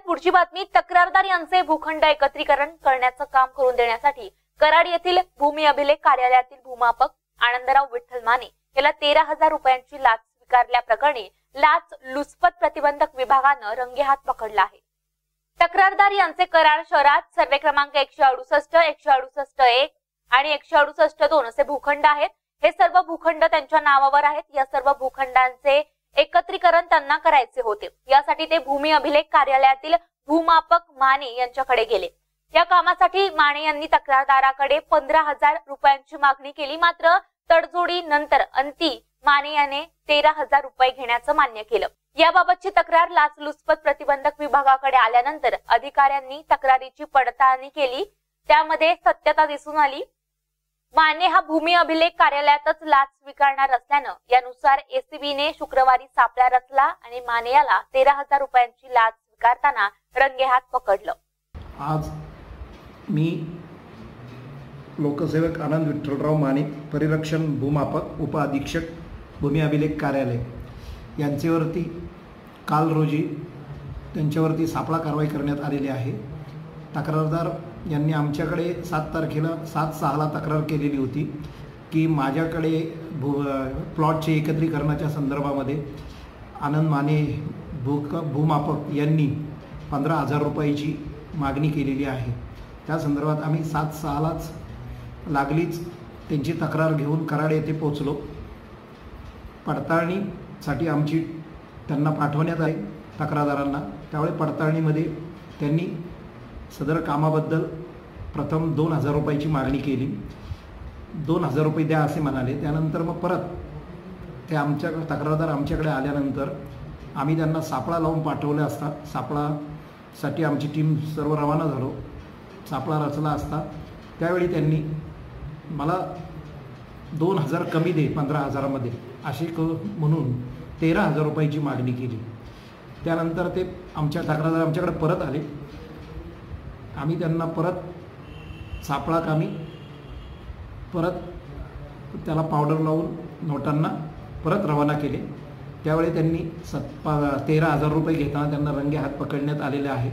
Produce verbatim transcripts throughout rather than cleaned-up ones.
पुढची बातमी, तक्रारदार यांचे भूखंड एकत्रीकरण करण्याचं काम करून देण्यासाठी कराड येथील भूमी अभिलेख कार्यालयातील भूमापक आनंदराव विठ्ठल माने याला तेरा हजार रुपयांची लाच स्वीकारल्या प्रकरणी लाच लुचपत प्रतिबंधक विभागानं रंगेहात पकडला आहे। तक्रारदार यांचे कराड शहरात सर्वे क्रमांक एकशे अडुसष्ट एकशे अडुसष्ट एक आणि एकशे अडुसष्ट दोन असे भूखंड आहेत। हे सर्व भूखंड त्यांच्या नावावर आहेत। या सर्व भूखंडांचे एकत्रीकरण त्यांना करायचे होते। यासाठी ते भूमी अभिलेख कार्यालयातील भूमापक माने यांच्याकडे गेले। या कामासाठी माने यांनी तक्रारदाराकडे पंधरा हजार रुपयांची मागणी केली, मात्र तडजोडी नंतर अंती माने याने तेरा हजार रुपये घेण्याचं मान्य केलं। याबाबतची तक्रार लाचलुचपत प्रतिबंधक विभागाकडे आल्यानंतर अधिकाऱ्यांनी तक्रारीची पडताळणी केली। त्यामध्ये सत्यता दिसून आली। माने हा भूमी अभिलेख कार्यालयातच लाच स्वीकारणार असल्यानं यानुसार एसीबीने शुक्रवारी सापळा रचला आणि माने याला तेरा हजार रुपयांची लाच स्वीकारताना रंगेहात पकडलं। आज मी लोकसेवक आनंद विठ्ठलराव माने, परिरक्षण भूमापक उप अधीक्षक भूमी अभिलेख कार्यालय यांच्यावरती काल रोजी त्यांच्यावरती सापळा कारवाई करण्यात आलेली आहे। तक्रारदार यांनी आमच्याकडे सात तारखेला सात सहाला तक्रार केलेली होती की माझ्याकडे भू प्लॉटचे एकत्रीकरणाच्या संदर्भामध्ये आनंद माने भू भूमापक यांनी पंधरा हजार रुपयाची मागणी केलेली आहे। त्या संदर्भात आम्ही सात सहालाच लागलीच त्यांची तक्रार घेऊन कराड येथे पोहोचलो। पडताळणीसाठी आमची त्यांना पाठवण्यात आली तक्रारदारांना। त्यावेळी पडताळणीमध्ये त्यांनी सदर कामाबद्दल प्रथम दोन हजार रुपयाची मागणी केली। दोन हजार रुपये द्या असे म्हणाले। त्यानंतर मग परत ते आमच्या तक्रारदार आमच्याकडे आल्यानंतर आम्ही त्यांना सापळा लावून पाठवले असता सापळासाठी आमची टीम सर्व रवाना झालो। सापळा रचला असता त्यावेळी त्यांनी मला दोन हजार कमी दे पंधरा हजारामध्ये असे क म्हणून तेरा हजार रुपयाची मागणी केली। त्यानंतर ते आमच्या तक्रारदार आमच्याकडे परत आले। आम्ही त्यांना परत सापळा कामी परत त्याला पावडर लावून नोटांना परत रवाना केले। त्यावेळी त्यांनी सत तेरा हजार रुपये घेताना त्यांना रंगे हात पकडण्यात आलेले आहे।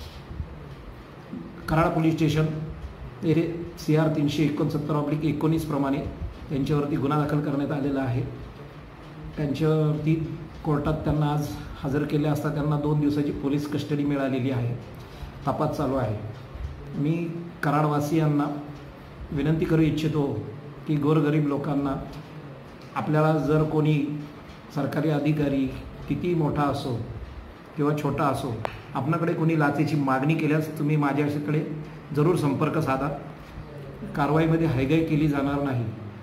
कराड पोलीस स्टेशन तेरे सी आर तीनशे एकोणसत्तर ऑब्लिक एकोणीस प्रमाणे त्यांच्यावरती गुन्हा दाखल करण्यात आलेला आहे। त्यांच्यावरती कोर्टात त्यांना आज हजर केले असता त्यांना दोन दिवसाची पोलीस कस्टडी मिळालेली आहे। तपास चालू आहे। मी कराडवासियांना विनंती करू इच्छितो की गोरगरीब लोकांना आपल्याला जर कोणी सरकारी अधिकारी किती मोठा असो किंवा छोटा असो आपल्याकडे कोणी लाचेची मागणी केल्यास तुम्ही माझ्याकडे जरूर संपर्क साधा। कारवाईमध्ये हयगय केली जाणार नाही।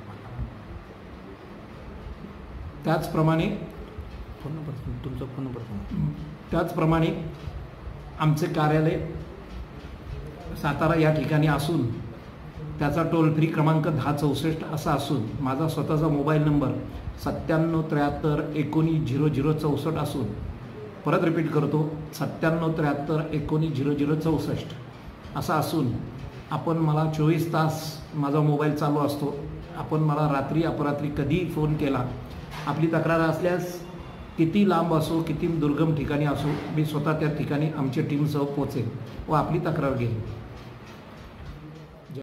त्याचप्रमाणे फोन नंबर तुमचा फोन नंबर त्याचप्रमाणे आमचे कार्यालय सातारा या ठिकाणी असून त्याचा टोल फ्री क्रमांक दहा चौसष्ट असा असून माझा स्वतःचा मोबाईल नंबर सत्त्याण्णव त्र्याहत्तर एकोणीस झिरो झिरो चौसष्ट असून परत रिपीट करतो सत्त्याण्णव त्र्याहत्तर एकोणीस झिरो झिरो चौसष्ट असा असून आपण मला चोवीस तास माझा मोबाईल चालू असतो। आपण मला रात्री अपरात्री कधीही फोन केला, आपली तक्रार असल्यास किती लांब असो किती दुर्गम ठिकाणी असो मी स्वतः त्या ठिकाणी आमच्या टीमसह पोहोचेन व आपली तक्रार घेईन।